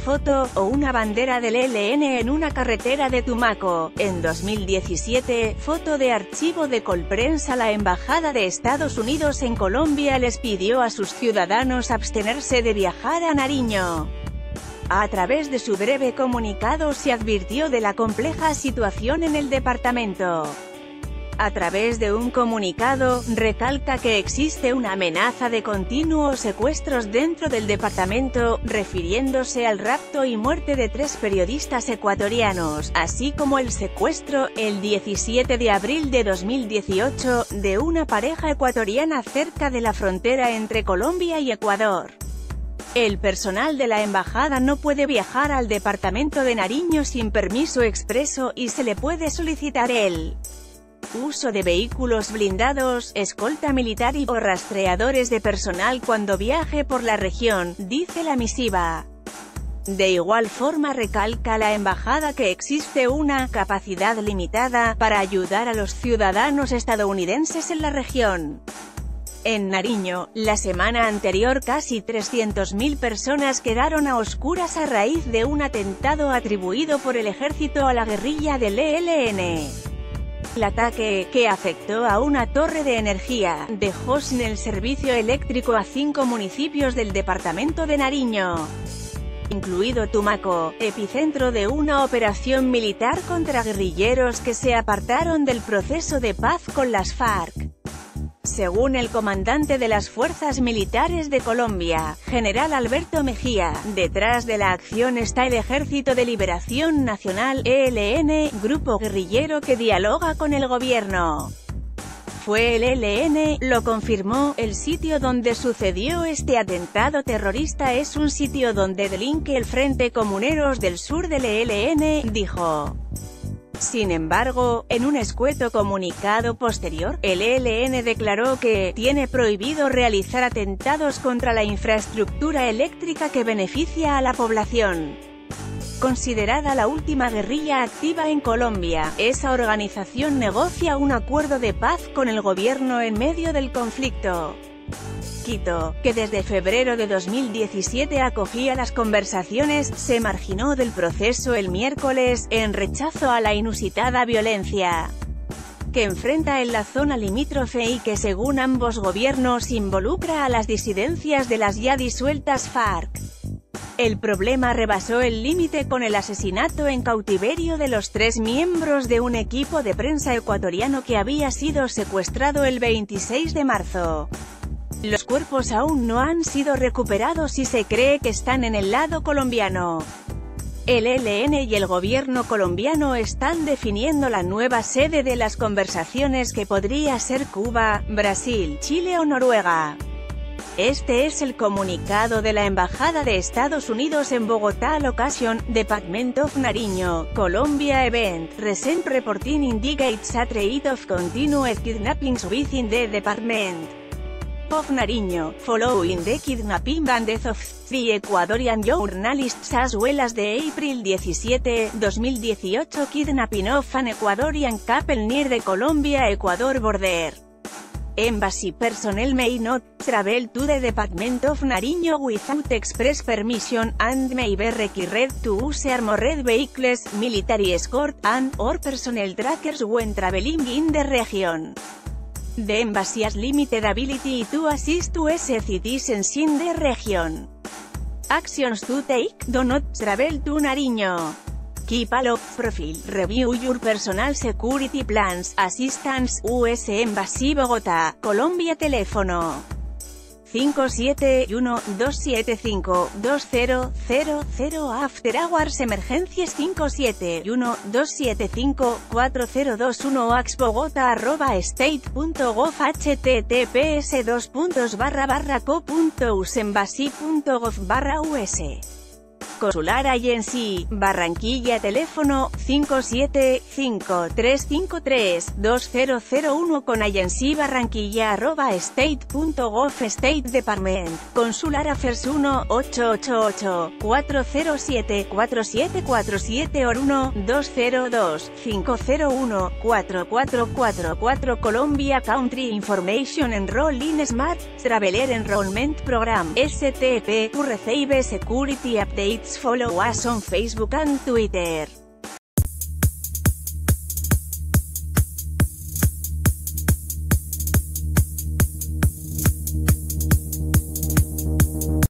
foto, o una bandera del ELN en una carretera de Tumaco. En 2017, foto de archivo de Colprensa. La Embajada de Estados Unidos en Colombia les pidió a sus ciudadanos abstenerse de viajar a Nariño. A través de su breve comunicado se advirtió de la compleja situación en el departamento. A través de un comunicado, recalca que existe una amenaza de continuos secuestros dentro del departamento, refiriéndose al rapto y muerte de 3 periodistas ecuatorianos, así como el secuestro, el 17 de abril de 2018, de una pareja ecuatoriana cerca de la frontera entre Colombia y Ecuador. El personal de la embajada no puede viajar al departamento de Nariño sin permiso expreso y se le puede solicitar el uso de vehículos blindados, escolta militar o rastreadores de personal cuando viaje por la región, dice la misiva. De igual forma recalca la embajada que existe una capacidad limitada para ayudar a los ciudadanos estadounidenses en la región. En Nariño, la semana anterior casi 300.000 personas quedaron a oscuras a raíz de un atentado atribuido por el ejército a la guerrilla del ELN. El ataque, que afectó a una torre de energía, dejó sin el servicio eléctrico a 5 municipios del departamento de Nariño, incluido Tumaco, epicentro de una operación militar contra guerrilleros que se apartaron del proceso de paz con las FARC. Según el comandante de las Fuerzas Militares de Colombia, General Alberto Mejía, detrás de la acción está el Ejército de Liberación Nacional, ELN, grupo guerrillero que dialoga con el gobierno. Fue el ELN, lo confirmó. El sitio donde sucedió este atentado terrorista es un sitio donde delinque el Frente Comuneros del Sur del ELN, dijo. Sin embargo, en un escueto comunicado posterior, el ELN declaró que tiene prohibido realizar atentados contra la infraestructura eléctrica que beneficia a la población. Considerada la última guerrilla activa en Colombia, esa organización negocia un acuerdo de paz con el gobierno en medio del conflicto. Quito, que desde febrero de 2017 acogía las conversaciones, se marginó del proceso el miércoles, en rechazo a la inusitada violencia que enfrenta en la zona limítrofe y que según ambos gobiernos involucra a las disidencias de las ya disueltas FARC. El problema rebasó el límite con el asesinato en cautiverio de los 3 miembros de un equipo de prensa ecuatoriano que había sido secuestrado el 26 de marzo. Los cuerpos aún no han sido recuperados y se cree que están en el lado colombiano. El ELN y el gobierno colombiano están definiendo la nueva sede de las conversaciones, que podría ser Cuba, Brasil, Chile o Noruega. Este es el comunicado de la Embajada de Estados Unidos en Bogotá. Location: Department of Nariño, Colombia. Event: Recent reporting indicates a threat of continued kidnappings within the Department of Nariño, following the kidnapping and death of 3 Ecuadorian journalists as well as the April 17, 2018 kidnapping of an Ecuadorian couple near the Colombia-Ecuador border. Embassy personnel may not travel to the Department of Nariño without express permission, and may be required to use armored vehicles, military escort, and/or personnel trackers when traveling in the region. The embassy has limited ability to assist US citizens in the region. Actions to take: do not travel to Nariño. Keep a low profile. Review your personal security plans. Assistance, US Embassy Bogotá, Colombia. Teléfono 571-275-2000. After Hours Emergencias 571-275-4021. axbogota@state.gov. https://co.usembassy.gov/us. Consular Agency, Barranquilla. Teléfono 575-353-2001. con Agency Barranquilla@state.gov. State Department, Consular Affairs 1-888-407-4747 or 1-202-501-4444. Colombia Country Information Enroll in Smart Traveler Enrollment Program. STP to receive security updates Follow us on Facebook and Twitter.